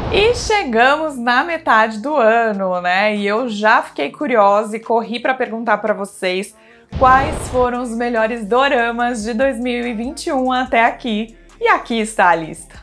E chegamos na metade do ano, né? E eu já fiquei curiosa e corri para perguntar para vocês quais foram os melhores doramas de 2021 até aqui. E aqui está a lista.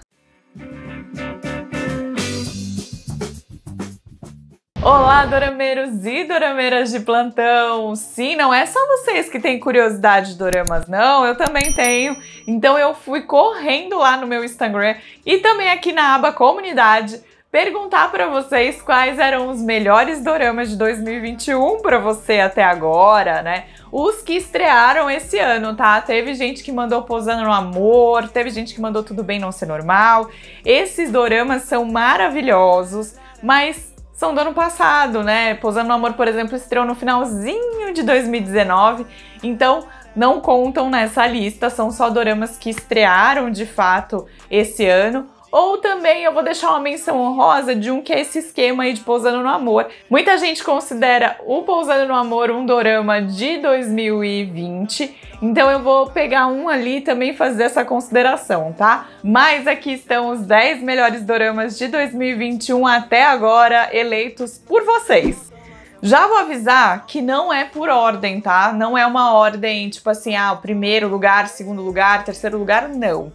Olá, dorameiros e dorameiras de plantão! Sim, não é só vocês que têm curiosidade de doramas, não, eu também tenho. Então eu fui correndo lá no meu Instagram e também aqui na aba Comunidade perguntar para vocês quais eram os melhores doramas de 2021 para você até agora, né? Os que estrearam esse ano, tá? Teve gente que mandou Pousando no Amor, teve gente que mandou Tudo Bem Não Ser Normal. Esses doramas são maravilhosos, mas são do ano passado, né? Pousando no Amor, por exemplo, estreou no finalzinho de 2019, então não contam nessa lista, são só doramas que estrearam de fato esse ano. Ou também eu vou deixar uma menção honrosa de um que é esse esquema aí de Pousando no Amor. Muita gente considera o Pousando no Amor um dorama de 2020, então eu vou pegar um ali e também fazer essa consideração, tá? Mas aqui estão os 10 melhores doramas de 2021 até agora, eleitos por vocês. Já vou avisar que não é por ordem, tá? Não é uma ordem tipo assim, o primeiro lugar, segundo lugar, terceiro lugar, não.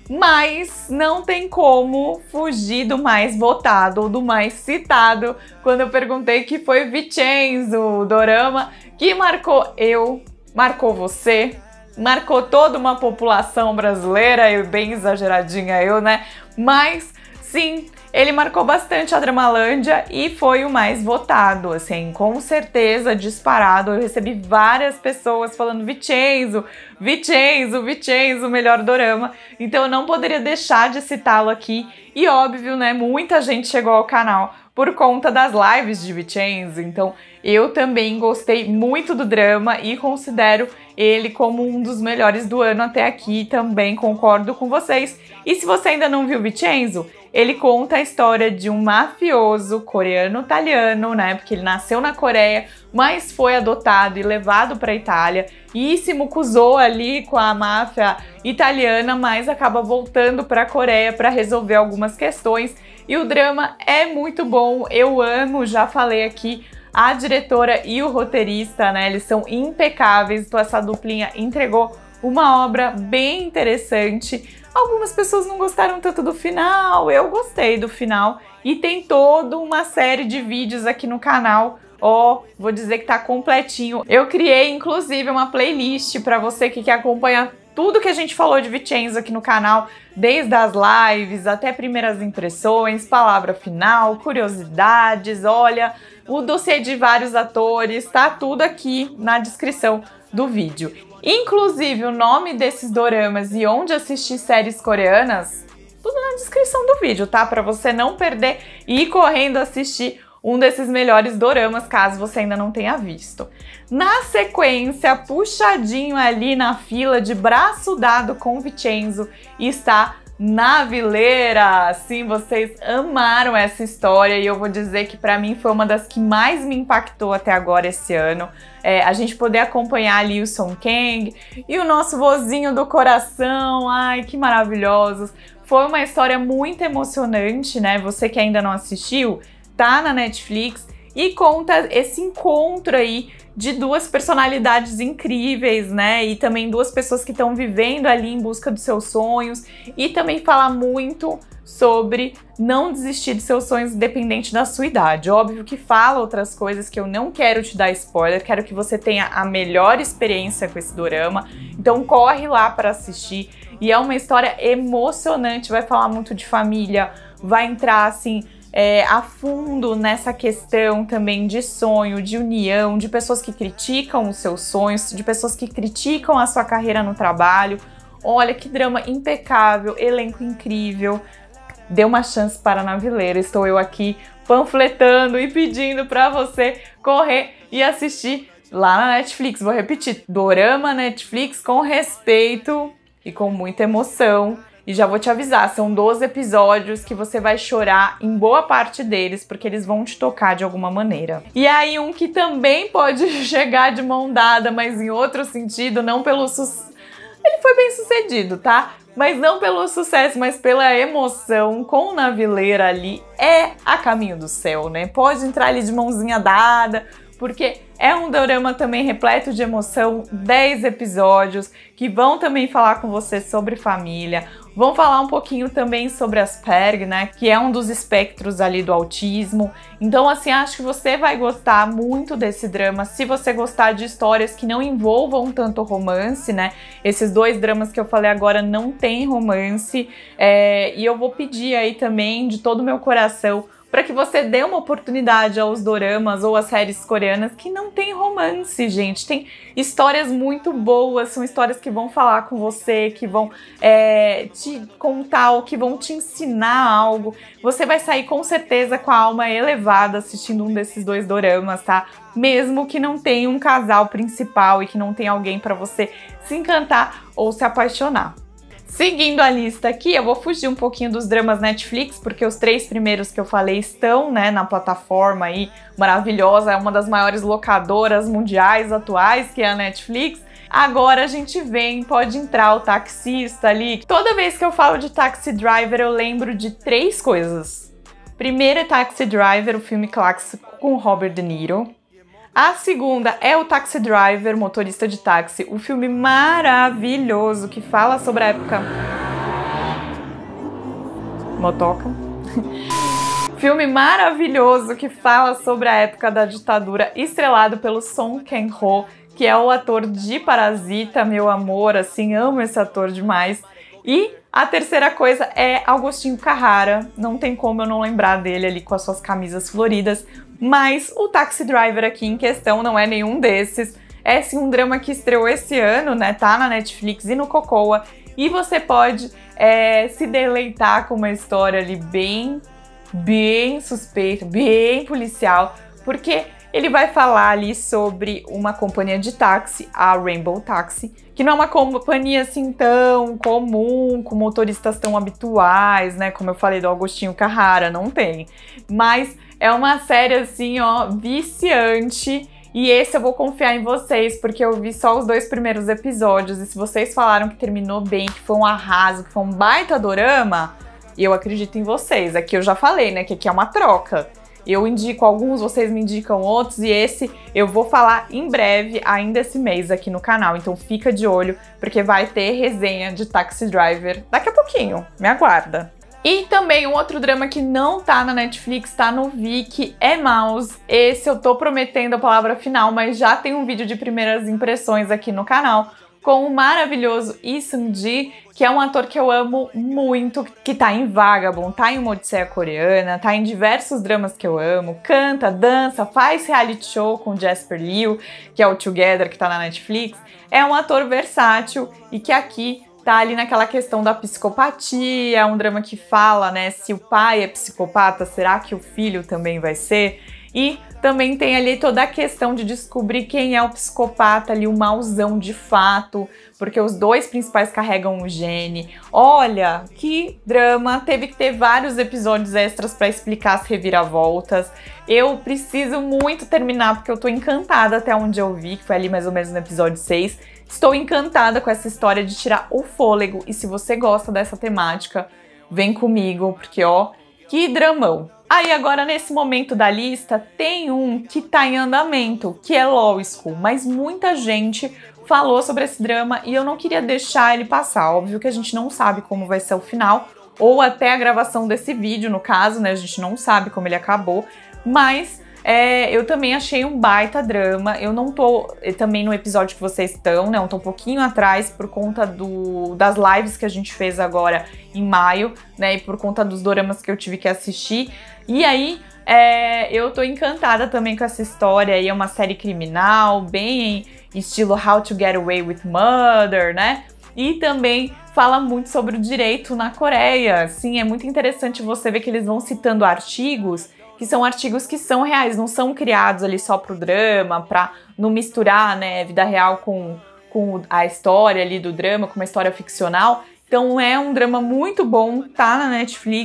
Mas não tem como fugir do mais votado ou do mais citado quando eu perguntei, que foi Vincenzo, o dorama que marcou eu, marcou você, marcou toda uma população brasileira, eu bem exageradinha eu, né? Mas sim, ele marcou bastante a Dramalândia e foi o mais votado, assim, com certeza, disparado. Eu recebi várias pessoas falando Vincenzo, Vincenzo, Vincenzo, melhor dorama. Então eu não poderia deixar de citá-lo aqui. E óbvio, né, muita gente chegou ao canal por conta das lives de Vincenzo. Então eu também gostei muito do drama e considero ele como um dos melhores do ano até aqui. Também concordo com vocês. E se você ainda não viu Vincenzo, ele conta a história de um mafioso coreano-italiano, né? Porque ele nasceu na Coreia, mas foi adotado e levado para a Itália e se mucuzou ali com a máfia italiana, mas acaba voltando para a Coreia para resolver algumas questões. E o drama é muito bom, eu amo, já falei aqui, a diretora e o roteirista, né? Eles são impecáveis, então essa duplinha entregou uma obra bem interessante. Algumas pessoas não gostaram tanto do final, eu gostei do final. E tem toda uma série de vídeos aqui no canal, vou dizer que tá completinho. Eu criei, inclusive, uma playlist para você que quer acompanhar tudo que a gente falou de Vincenzo aqui no canal, desde as lives até primeiras impressões, palavra final, curiosidades, olha, o dossiê de vários atores, tá tudo aqui na descrição do vídeo. Inclusive o nome desses doramas e onde assistir séries coreanas, tudo na descrição do vídeo, tá? Para você não perder e ir correndo assistir um desses melhores doramas, caso você ainda não tenha visto. Na sequência, puxadinho ali na fila, de braço dado com Vincenzo, está Navileira. Sim, vocês amaram essa história e eu vou dizer que para mim foi uma das que mais me impactou até agora esse ano. A gente poder acompanhar ali o Song Kang e o nosso vozinho do coração, ai que maravilhosos. Foi uma história muito emocionante, né? Você que ainda não assistiu, tá na Netflix e conta esse encontro aí de duas personalidades incríveis, né? E também duas pessoas que estão vivendo ali em busca dos seus sonhos e também fala muito sobre não desistir de seus sonhos independente da sua idade. Óbvio que fala outras coisas que eu não quero te dar spoiler, quero que você tenha a melhor experiência com esse dorama, então corre lá para assistir. E é uma história emocionante, vai falar muito de família, vai entrar assim a fundo nessa questão também de sonho, de união, de pessoas que criticam os seus sonhos, de pessoas que criticam a sua carreira no trabalho. Olha que drama impecável, elenco incrível. Dê uma chance para Navileira. Estou eu aqui panfletando e pedindo para você correr e assistir lá na Netflix. Vou repetir, dorama Netflix com respeito e com muita emoção. E já vou te avisar, são 12 episódios que você vai chorar em boa parte deles, porque eles vão te tocar de alguma maneira. E aí um que também pode chegar de mão dada, mas em outro sentido, não pelo ele foi bem sucedido, tá? mas não pelo sucesso, mas pela emoção com Naveleira ali, é A Caminho do Céu, né? Pode entrar ali de mãozinha dada, porque é um dorama também repleto de emoção, 10 episódios que vão também falar com você sobre família, vão falar um pouquinho também sobre Asperger, né, que é um dos espectros ali do autismo. Então, assim, acho que você vai gostar muito desse drama, se você gostar de histórias que não envolvam tanto romance, né? Esses 2 dramas que eu falei agora não tem romance, e eu vou pedir aí também de todo o meu coração para que você dê uma oportunidade aos doramas ou às séries coreanas que não tem romance, gente. Tem histórias muito boas, são histórias que vão falar com você, que vão te contar ou que vão te ensinar algo. Você vai sair com certeza com a alma elevada assistindo um desses 2 doramas, tá? Mesmo que não tenha um casal principal e que não tenha alguém para você se encantar ou se apaixonar. Seguindo a lista aqui, eu vou fugir um pouquinho dos dramas Netflix, porque os 3 primeiros que eu falei estão, né, na plataforma aí maravilhosa, é uma das maiores locadoras mundiais atuais, que é a Netflix. Agora a gente pode entrar o Taxista ali. Toda vez que eu falo de Taxi Driver, eu lembro de 3 coisas. Primeiro é Taxi Driver, o filme clássico com Robert De Niro. A segunda é o Taxi Driver, Motorista de Táxi, o filme maravilhoso que fala sobre a época... Motoca. Filme maravilhoso que fala sobre a época da ditadura, estrelado pelo Song Kang-ho, que é o ator de Parasita, meu amor, assim, amo esse ator demais. E a terceira coisa é Agostinho Carrara, não tem como eu não lembrar dele ali com as suas camisas floridas, mas o Taxi Driver aqui em questão não é nenhum desses. É sim um drama que estreou esse ano, né? Tá na Netflix e no Cocoa. E você pode se deleitar com uma história ali bem suspeita, bem policial, porque ele vai falar ali sobre uma companhia de táxi, a Rainbow Taxi, que não é uma companhia assim tão comum, com motoristas tão habituais, né? Como eu falei do Agostinho Carrara, não tem. Mas é uma série assim, ó, viciante. E esse eu vou confiar em vocês, porque eu vi só os 2 primeiros episódios. E se vocês falaram que terminou bem, que foi um arraso, que foi um baita dorama, eu acredito em vocês. Aqui eu já falei, né, que aqui é uma troca. Eu indico alguns, vocês me indicam outros, e esse eu vou falar em breve, ainda esse mês aqui no canal. Então fica de olho, porque vai ter resenha de Taxi Driver daqui a pouquinho. Me aguarda. E também um outro drama que não tá na Netflix, tá no Viki, é Mouse. Esse eu tô prometendo a palavra final, mas já tem um vídeo de primeiras impressões aqui no canal com o maravilhoso Lee Seung-gi, que é um ator que eu amo muito, que tá em Vagabond, tá em Uma Odisseia Coreana, tá em diversos dramas que eu amo, canta, dança, faz reality show com Jasper Liu, que é o Together, que tá na Netflix. É um ator versátil e que aqui tá ali naquela questão da psicopatia, é um drama que fala, né, se o pai é psicopata, será que o filho também vai ser? E também tem ali toda a questão de descobrir quem é o psicopata ali, o mauzão de fato, porque os 2 principais carregam o gene. Olha, que drama! Teve que ter vários episódios extras para explicar as reviravoltas. Eu preciso muito terminar, porque eu tô encantada até onde eu vi, que foi ali mais ou menos no episódio 6. Estou encantada com essa história de tirar o fôlego, e se você gosta dessa temática, vem comigo, porque ó, que dramão! Aí agora nesse momento da lista tem um que tá em andamento, que é Law School, mas muita gente falou sobre esse drama e eu não queria deixar ele passar. Óbvio que a gente não sabe como vai ser o final, ou até a gravação desse vídeo, no caso, né, a gente não sabe como ele acabou, mas eu também achei um baita drama. Eu não tô também no episódio que vocês estão, né? Eu tô um pouquinho atrás por conta das lives que a gente fez agora em maio, né? E por conta dos doramas que eu tive que assistir. E aí, eu tô encantada também com essa história aí. É uma série criminal, bem estilo How to Get Away with Murder, né? E também fala muito sobre o direito na Coreia. Sim, é muito interessante você ver que eles vão citando artigos que são reais, não são criados ali só pro drama, pra não misturar, né, vida real com a história ali do drama, com uma história ficcional. Então é um drama muito bom, tá na Netflix.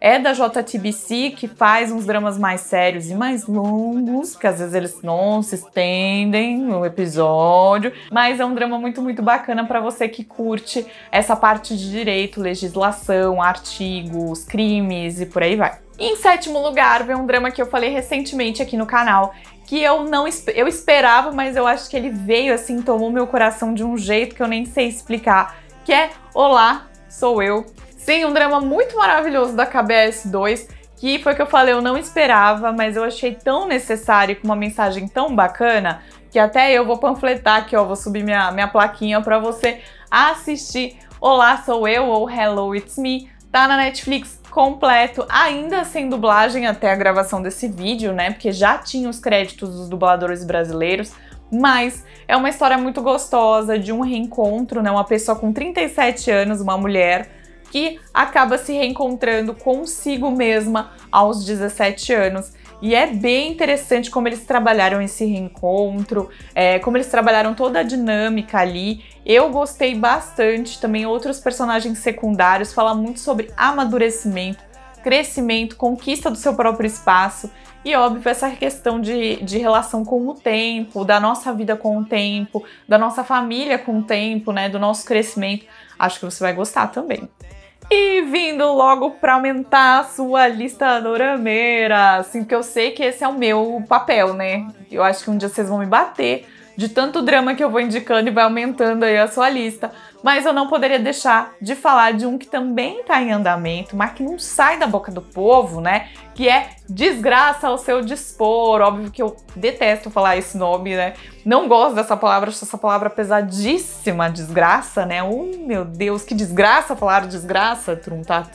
é da JTBC, que faz uns dramas mais sérios e mais longos, porque às vezes eles não se estendem no episódio, mas é um drama muito, muito bacana para você que curte essa parte de direito, legislação, artigos, crimes e por aí vai. E em sétimo lugar, vem um drama que eu falei recentemente aqui no canal, que eu esperava, mas eu acho que ele veio assim, tomou meu coração de um jeito que eu nem sei explicar, que é Olá, Sou Eu. Sim, um drama muito maravilhoso da KBS 2, que foi o que eu falei, eu não esperava, mas eu achei tão necessário, com uma mensagem tão bacana, que até eu vou panfletar aqui, ó, vou subir minha plaquinha pra você assistir Olá, Sou Eu, ou Hello, It's Me. Tá na Netflix completo, ainda sem dublagem até a gravação desse vídeo, né? Porque já tinha os créditos dos dubladores brasileiros, mas é uma história muito gostosa de um reencontro, né? Uma pessoa com 37 anos, uma mulher, que acaba se reencontrando consigo mesma aos 17 anos. E é bem interessante como eles trabalharam esse reencontro, como eles trabalharam toda a dinâmica ali. Eu gostei bastante, também outros personagens secundários, fala muito sobre amadurecimento, crescimento, conquista do seu próprio espaço e, óbvio, essa questão de relação com o tempo, da nossa vida com o tempo, da nossa família com o tempo, né, do nosso crescimento. Acho que você vai gostar também. E vindo logo para aumentar a sua lista dorameira, assim, porque eu sei que esse é o meu papel, né? Eu acho que um dia vocês vão me bater de tanto drama que eu vou indicando e vai aumentando aí a sua lista. Mas eu não poderia deixar de falar de um que também tá em andamento, mas que não sai da boca do povo, né? Que é Desgraça ao Seu Dispor. Óbvio que eu detesto falar esse nome, né? Não gosto dessa palavra, acho essa palavra pesadíssima, desgraça, né? Meu Deus, que desgraça falar desgraça, Trunta.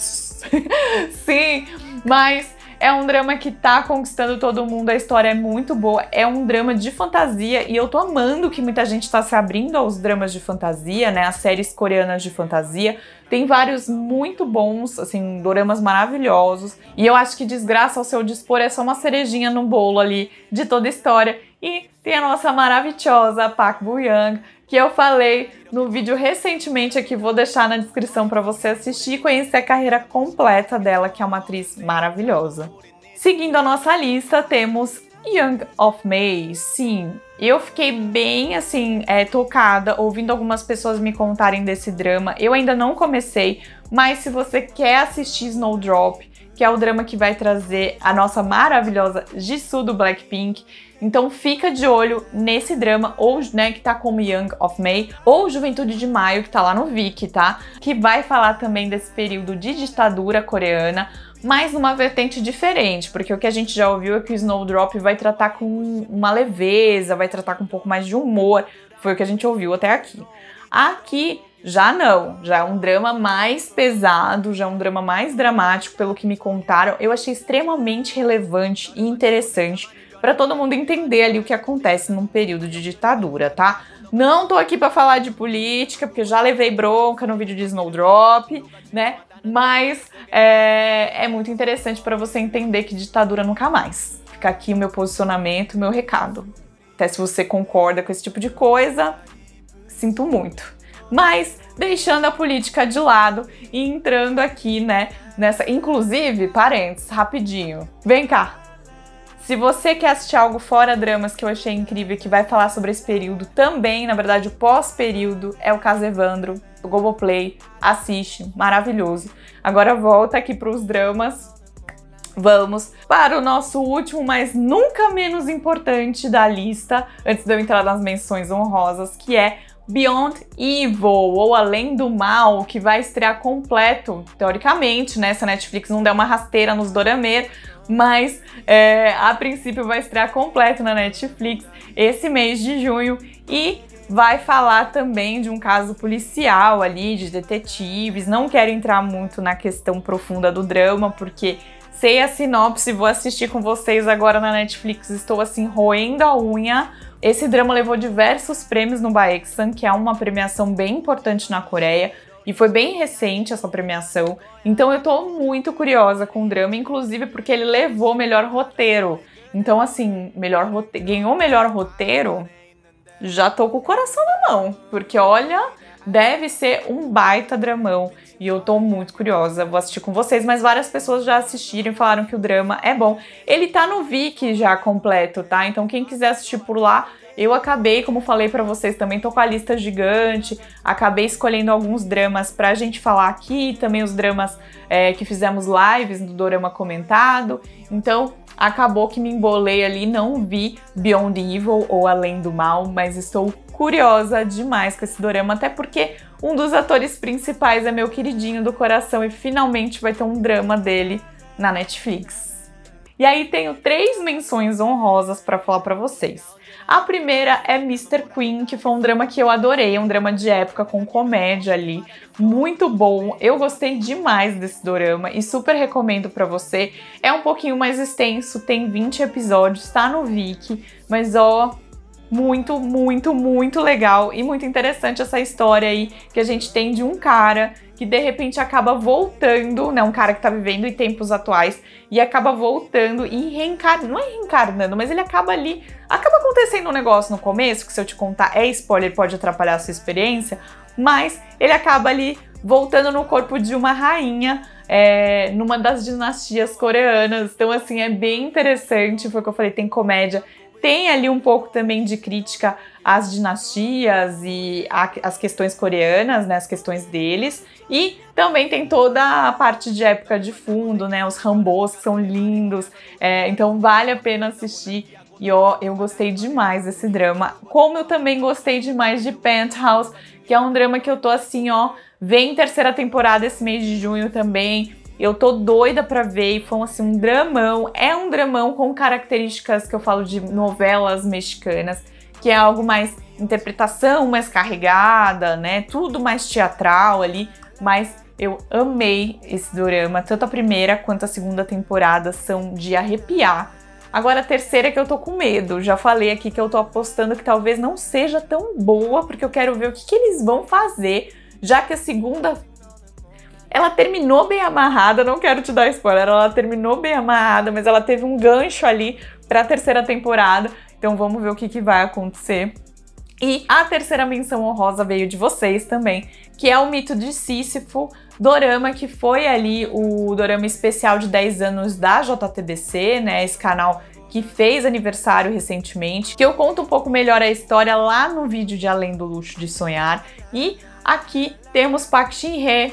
Sim, mas é um drama que tá conquistando todo mundo, a história é muito boa, é um drama de fantasia e eu tô amando que muita gente tá se abrindo aos dramas de fantasia, né, as séries coreanas de fantasia. Tem vários muito bons, assim, doramas maravilhosos e eu acho que Desgraça ao Seu Dispor é só uma cerejinha no bolo ali de toda a história. E tem a nossa maravilhosa Park Bo-young, que eu falei no vídeo recentemente aqui, vou deixar na descrição para você assistir e conhecer a carreira completa dela, que é uma atriz maravilhosa. Seguindo a nossa lista, temos Young of May. Sim, eu fiquei bem, assim, tocada, ouvindo algumas pessoas me contarem desse drama. Eu ainda não comecei, mas se você quer assistir Snowdrop, que é o drama que vai trazer a nossa maravilhosa Jisoo do Blackpink, então fica de olho nesse drama, ou, né, que tá como Young of May, ou Juventude de Maio, que tá lá no Viki, tá? Que vai falar também desse período de ditadura coreana, mas numa vertente diferente, porque o que a gente já ouviu é que o Snowdrop vai tratar com uma leveza, vai tratar com um pouco mais de humor, foi o que a gente ouviu até aqui. Aqui já não, já é um drama mais pesado, já é um drama mais dramático, pelo que me contaram. Eu achei extremamente relevante e interessante para todo mundo entender ali o que acontece num período de ditadura, tá? Não tô aqui para falar de política, porque já levei bronca no vídeo de Snowdrop, né? Mas é muito interessante para você entender que ditadura nunca mais. Fica aqui o meu posicionamento, o meu recado. Até se você concorda com esse tipo de coisa, sinto muito. Mas deixando a política de lado e entrando aqui, né, nessa... Inclusive, parênteses, rapidinho. Vem cá. Se você quer assistir algo fora dramas que eu achei incrível, que vai falar sobre esse período também, na verdade o pós-período, é o caso Evandro, do Globoplay. Assiste, maravilhoso. Agora volta aqui para os dramas. Vamos para o nosso último, mas nunca menos importante da lista, antes de eu entrar nas menções honrosas, que é Beyond Evil, ou Além do Mal, que vai estrear completo, teoricamente, né? Se a Netflix não der uma rasteira nos dorameiros, mas a princípio vai estrear completo na Netflix esse mês de junho e vai falar também de um caso policial ali, de detetives. Não quero entrar muito na questão profunda do drama, porque sei a sinopse, vou assistir com vocês agora na Netflix, estou assim roendo a unha. Esse drama levou diversos prêmios no Baeksan, que é uma premiação bem importante na Coreia, e foi bem recente essa premiação, então eu tô muito curiosa com o drama, inclusive porque ele levou melhor roteiro. Então assim, ganhou melhor roteiro, já tô com o coração na mão, porque olha, deve ser um baita dramão. E eu tô muito curiosa, vou assistir com vocês, mas várias pessoas já assistiram e falaram que o drama é bom. Ele tá no Viki já completo, tá? Então quem quiser assistir por lá, eu acabei, como falei pra vocês, também tô com a lista gigante, acabei escolhendo alguns dramas pra gente falar aqui, também os dramas que fizemos lives do Dorama Comentado. Então acabou que me embolei ali, não vi Beyond Evil ou Além do Mal, mas estou curiosa demais com esse dorama, até porque um dos atores principais é meu queridinho do coração e finalmente vai ter um drama dele na Netflix. E aí tenho 3 menções honrosas para falar para vocês. A primeira é Mr. Queen, que foi um drama que eu adorei, um drama de época com comédia ali, muito bom. Eu gostei demais desse dorama e super recomendo para você. É um pouquinho mais extenso, tem 20 episódios, tá no Viki, mas ó, muito, muito, muito legal e muito interessante essa história aí que a gente tem de um cara que de repente acaba voltando, né, um cara que tá vivendo em tempos atuais e acaba voltando e reencarnando, não é reencarnando, mas ele acaba ali, acaba acontecendo um negócio no começo, que se eu te contar é spoiler, pode atrapalhar a sua experiência, mas ele acaba ali voltando no corpo de uma rainha, numa das dinastias coreanas, então assim, é bem interessante, foi o que eu falei, tem comédia, tem ali um pouco também de crítica às dinastias e às questões coreanas, né, as questões deles. E também tem toda a parte de época de fundo, né, os Rambos que são lindos. Então vale a pena assistir. E ó, eu gostei demais desse drama. Como eu também gostei demais de Penthouse, que é um drama que eu tô assim, ó, vem terceira temporada esse mês de junho também. Eu tô doida pra ver e foi assim, um dramão. É um dramão com características que eu falo de novelas mexicanas, que é algo mais interpretação mais carregada, né? Tudo mais teatral ali, mas eu amei esse dorama. Tanto a primeira quanto a segunda temporada são de arrepiar. Agora a terceira é que eu tô com medo. Já falei aqui que eu tô apostando que talvez não seja tão boa, porque eu quero ver o que eles vão fazer, já que a segunda... Ela terminou bem amarrada, não quero te dar spoiler, ela terminou bem amarrada, mas ela teve um gancho ali pra terceira temporada, então vamos ver o que vai acontecer. E a terceira menção honrosa veio de vocês também, que é o Mito de Sísifo, dorama que foi ali o dorama especial de 10 anos da JTBC, né, esse canal que fez aniversário recentemente, que eu conto um pouco melhor a história lá no vídeo de Além do Luxo de Sonhar. E aqui temos Park Shin-hye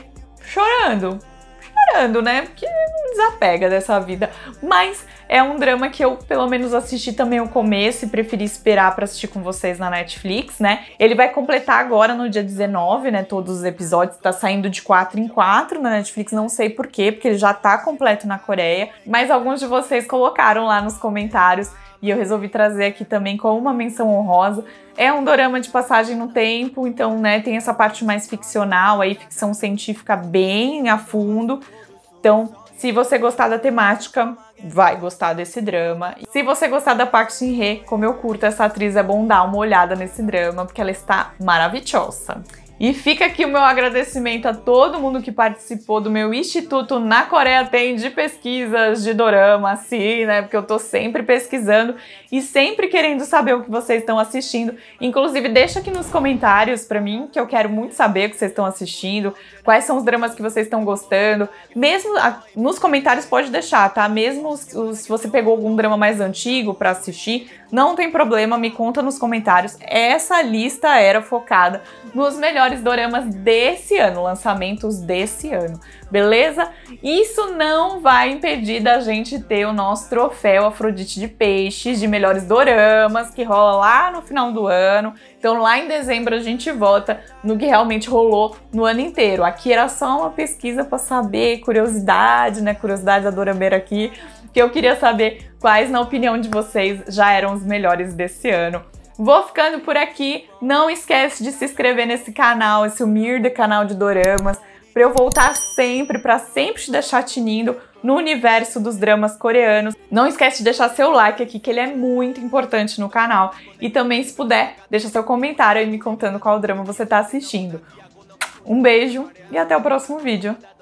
chorando, né? Porque não desapega dessa vida. Mas é um drama que eu, pelo menos, assisti também o começo e preferi esperar pra assistir com vocês na Netflix, né? Ele vai completar agora no dia 19, né? Todos os episódios, tá saindo de 4 em 4 na Netflix, não sei por quê, porque ele já tá completo na Coreia. Mas alguns de vocês colocaram lá nos comentários e eu resolvi trazer aqui também como uma menção honrosa. É um dorama de passagem no tempo, então, né, tem essa parte mais ficcional aí, ficção científica bem a fundo. Então, se você gostar da temática, vai gostar desse drama. Se você gostar da Park Shin-hye, como eu curto essa atriz, é bom dar uma olhada nesse drama, porque ela está maravilhosa. E fica aqui o meu agradecimento a todo mundo que participou do meu Instituto Na Coreia Tem de pesquisas de dorama, assim, né? Porque eu tô sempre pesquisando e sempre querendo saber o que vocês estão assistindo. Inclusive, deixa aqui nos comentários pra mim, que eu quero muito saber o que vocês estão assistindo, quais são os dramas que vocês estão gostando. Mesmo nos comentários pode deixar, tá? Mesmo se você pegou algum drama mais antigo pra assistir, não tem problema, me conta nos comentários. Essa lista era focada nos melhores doramas desse ano, lançamentos desse ano, beleza? Isso não vai impedir da gente ter o nosso troféu Afrodite de Peixes de melhores doramas, que rola lá no final do ano. Então lá em dezembro a gente vota no que realmente rolou no ano inteiro. Aqui era só uma pesquisa para saber, curiosidade, né? Curiosidade da dorameira aqui, que eu queria saber quais, na opinião de vocês, já eram os melhores desse ano. Vou ficando por aqui, não esquece de se inscrever nesse canal, esse humilde canal de doramas, para eu voltar sempre, para sempre te deixar tinindo no universo dos dramas coreanos. Não esquece de deixar seu like aqui, que ele é muito importante no canal. E também, se puder, deixa seu comentário aí me contando qual drama você está assistindo. Um beijo e até o próximo vídeo.